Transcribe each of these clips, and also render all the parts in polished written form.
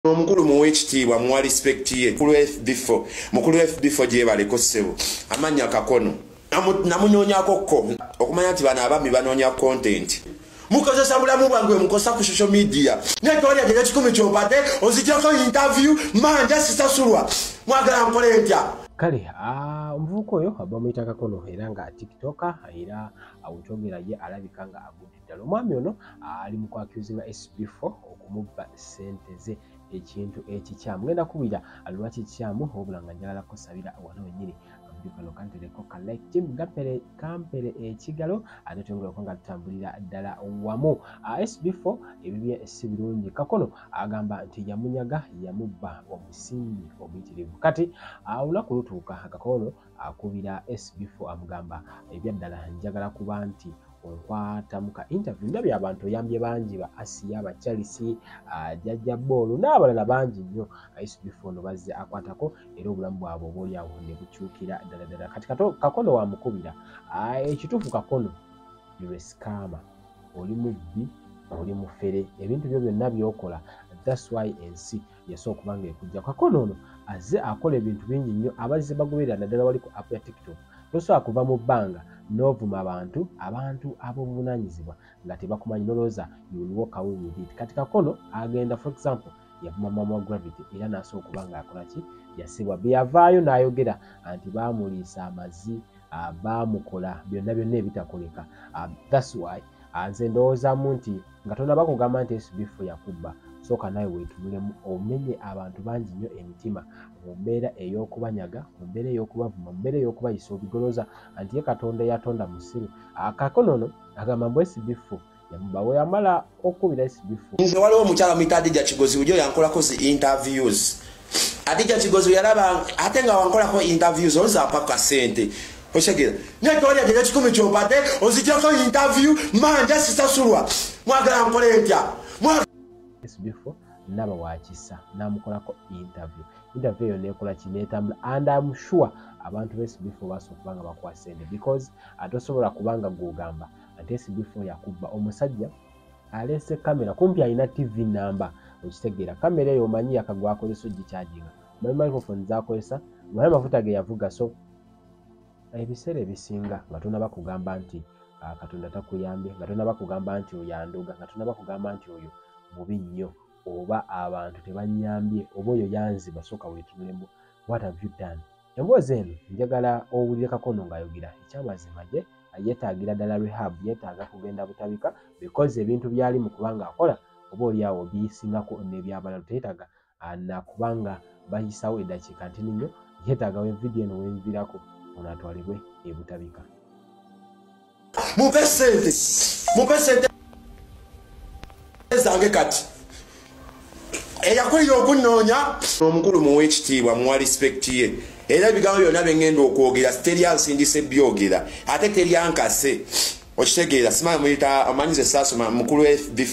Omukulu mu ekitiibwa mu respect ye mukulu FB4 gye baleko ssebo amanya kakono namunoonyako ko okumanya nti bano abami banoonya content mukozesa bulamu bwange mukosa ku social media netwalya gye kikumi kyobadde ozijjako interview manja sisasulwa mwagala nkole ntya kale omuvubuka oyo bamuyita Kakono era nga tiktoka era awutogera ye alabika nga agudde ddala omwami ono ali mu kwakuzinga SB4 okumubba sente ze ekintu ekikyamu ngenda kubira lwaki kikyamu obula nga njagala kusabira wano wennyini kano kantereko ka like team kampere ekigalo ate twongera nga tutambulira ddala wamu SB4 ebibye si birungi Kakono agamba nti yamunyaga yamubba omusimbi omuyitirivu kati olunaku lutuuka Kakono akubira SB4 amugamba ebyaddala njagala kuba nti onkwata muka interview ndabye abantu oyambye bangi ba Asia ba Chelsea Jajja Bolu n'abalala bangi nnyo SB4 no bazze akwatako era obulamu bwabwe oboolyawo ne bukyukira ddala kati Kakono wamukubira ekituufu Kakono you're a scammer oli mubbi oli mufere ebintu byo byonna byokola that's why NC yasooka kubanga ekujja Kakono ono azze akola ebintu bingi nnyo abazze bagoberera naddala wali ku app ya TikTok tosobola kuva mu bbanga n'ovuma abantu ab'obuvunanyizibwa nga tebakumanyi noloza you will walk away with it kati Kakono agenda for example yavuma mama Gravity era n'asooka kuba nga akola ki yasibwa byavaayo n'ayogera anti baamuliisa amazi baamukola byonna ebitakoleka that's why nze ndowoozaamu nti nga tonaba kugamba nti SB4 yakubba sooka nawe weetunulemu omenye abantu bangi nnyo emitima mu mbeera ey'okubanyaga mu mbeera ey'okubavuma mu mbeera ey'okubayisa obigoloza anti ye Katonda yatonda musiru Kakono ono agamba mbu SB4 yamubba we yamala okubira SB4 nze waliwo omukyala muyita Adija Kigozi bujo yankolako zi interviews Adija Kigozi yalaba ate nga wankolako interviews ozapaka sente oshegera netwalya gye kikumi kyobadde ozijjako interview manja sisasulwa mwagala nkole ntya SB4 naba wakisa namukolako interview eyo nekola kinetambula and I'm sure abantu be SB4 basokubanga bakwasende because atosobola kubanga gugamba ate SB4 yakubba omusajja alese kamera kumpi alina TV number okitegeera kamera eyo omanyi yakagwa akozesa ogicharginga microphone zakozesa mafuta ge yavuga so ebiseera ebisinga nga tonaba kugamba nti Katonda takuyambye nga tonaba kugamba nti oyo yanduga nga tonaba kugamba nti oyo mubi nnyo oba abantu tebanyambye oba oyo yanzi basooka weetunulemu what have you done emboozi eno njagala owulire Kakono ng'ayogera ekyamazima gye yeetaagira ddala rehab yeetaaga kugenda butabika because ebintu byali mu kubanga akola oba oliawo biyisingako n'ebyabalala teetaaga nakubanga bayisawo eddakiika ntini nnyo yeetaaga wevidiyo eno wenvirako ono atwalibwe ebutabika mupe sente zange kati eyakulira okunoonya omukulu mu ekitiibwa mu respect ye era ebigambo byonna bengenda okwogera teri ansindise byogera ate teri ankase okitegeera simanyi muyita amanyize saasoma mukulu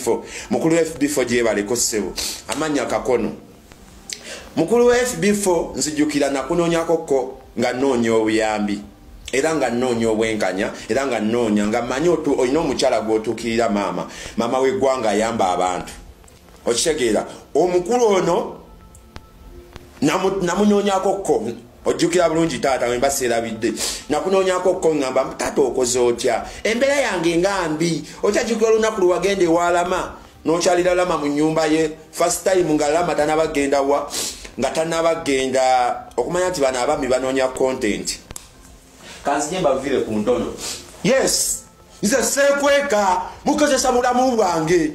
FB4 gye baleko ssebo amanya Kakono mukulu FB4 nzijjukira nakunoonyako ko nga nnoonya obuyambi era nga nnoonya obwenkanya era nga nnoonya nga mmanyi olina omukyala gw'otuukirira maama w'eggwanga ayamba abantu okitegeera omukulu ono namunoonyako ko ojjukira bulungi taata wemba seerabidde nakunoonyako ko ngamba taata okoze otya embeera yange nga mbi okyajjukira olunaku lwagenda ewalama n'okyalira Lama mu nnyumba ye first time nga Lama tanabagenda wa nga tanabagenda okumanya nti bano abami banoonya content kanzije mbavire ku ntono yes nze sekweka mukozesa bulamu bwange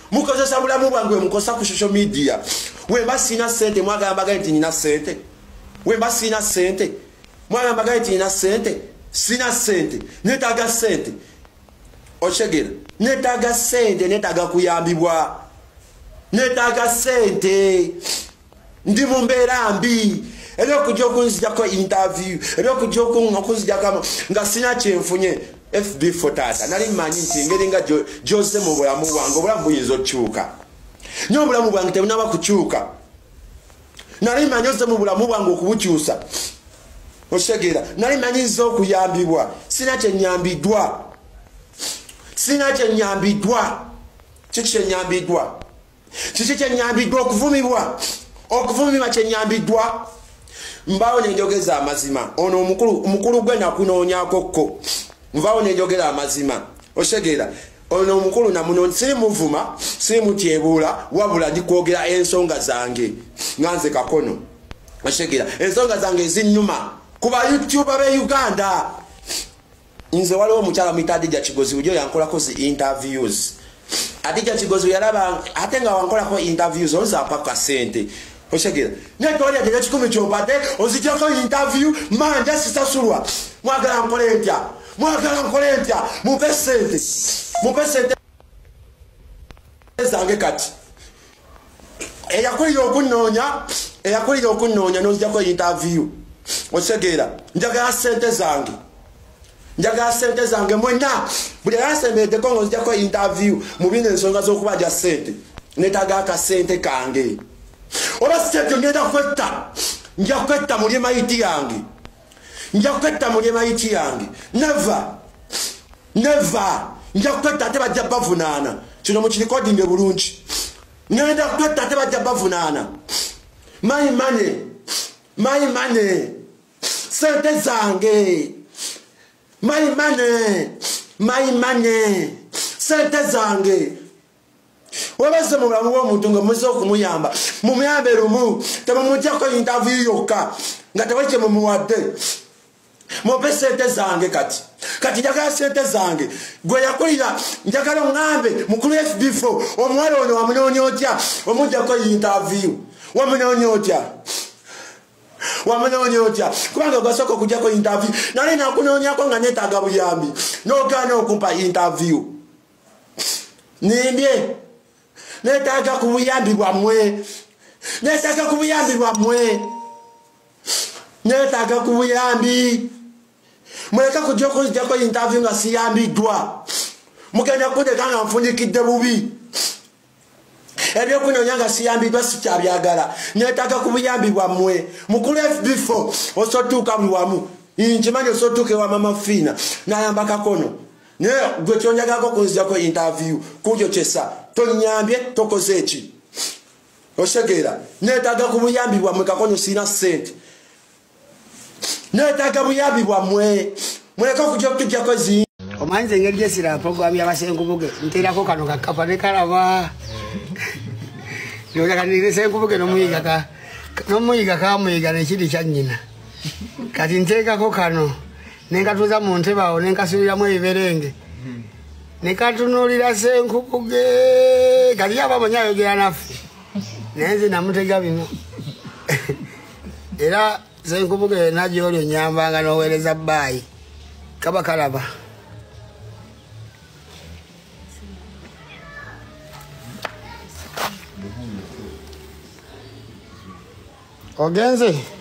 mukosa ku social media wemba sina sente mwagamba nti nina sente wemba sina sente mwagamba nti nina sente sina sente netaaga sente oshegera netaaga sente netaaga kuyambibwa netaaga sente ndi mu mbeera mbi ebyokujja okunzijjako interview ebyokujja okunzijjako nga sina kyenfunye FB4 taata nali mmanyi nti engeri nga gy'ozze mu bulamu bwange obulamu buyinza okukyuka naye obulamu bwange tebunaba kukyuka nali mmanyi ozze mu bulamu bwange okubukyusa okitegeera nali mmanyi nza okuyambibwa sina kyenyambiddwa kiki kyenyambiddwa kiki kyenyambiddwa okuvumibwa kyenyambiddwa mbaawo nenjogeza amazima ono omukulu gwe nakunoonyakokko nvaawo nenjogera amazima osegeera ono omukulu namuno sirimuvuma sirimutyebuula wabula ndikwogera ensonga zange nganze Kakono osegeera ensonga zange ezinnuma ku bayoutuba be Uganda nze waliwo omukyala muyita Adija Kigozi ujo yankolako zi interviews Adija Kigozi yalaba ate nga wankolako interviews ozapaka sente osegeera netolya gye 10 kyobadde ozijjako interview manja sisasulwa mwagala nkole ntya mupe sente zange kati eyakulira okunnoonya n'ozijjako interview osegeera njagala sente zange mwenna buli ayasembeddeko ng'ozijjako interview mu bino ensonga z'okubaja sente netaaga akasente kange oba sikebyo nja kwetta muli emayiti yange never nja kwetta ate bajja bavunaana kino mukirikodinge bulungi ngenda kwetta ate bajja bavunaana my money sente zange my money sente zange wabase mu bulamu bw'omuntu nga muze okumuyamba mumuyambe lumu temumujjako interview yokka nga tewakye mumuwadde mupe sente zange kati njagala sente zange gwe yakulira njagala oŋŋambe mukulu FB4 omuwala ono wamunoonya otya omujjako interview wamunoonya otya kubanga gwasooka okujjako interview nale nakunoonyako nga neetaaga buyambi n'ogaana okumpa interview nimbye neetaaga ku buyambi bwammwe muleka kujja okuzijjako interview nga siyambiddwa mugenda kundeka nga nfunikidde bubi ebyokunoonya nga siyambiddwa sikyabyagala neetaaga ku buyambi bwammwe mukulu FB4 osotuuka buli wamu nkimanyi osotuuka ewa mama Fiina n'ayamba Kakono naye gwe kyonjagalako kunzijjako interview kukyo kyessa tonyambye tokoze eki osegeera neetaaga ku buyambi bwammwe Kakono sirina ssente neetaaga buyambi bwammwe muleka okujja okutujjako zi omanyi nze engeri gyesira programu y'abasenkubuge nteerako kano kakapa ne kalaba yoyakanire senkubuge n'omuyiga kamuyiga nekiri kya nnyina kati nteekako kano nenkatuuza mu ntebe awo nenkasuuliramu ebiberenge nekatunuulira senkubuge kati yabamanyi ayogera naffe naye nze namutega bino era senkubuge nagyoli onyambanga n'oweereza bbaayi kaba kalaba ogenze